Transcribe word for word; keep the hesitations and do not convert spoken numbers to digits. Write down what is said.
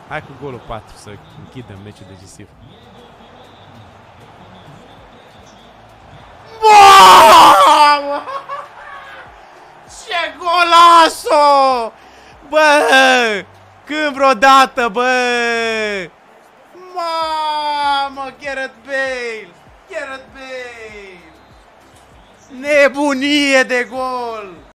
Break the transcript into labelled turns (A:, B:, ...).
A: Hai cu golul patru să închidem meciul decisiv. Mamă! Ce golazo! Bă! Când vreodată, bă! Mamă, Gareth Bale! Gareth Bale! Nebunie de gol!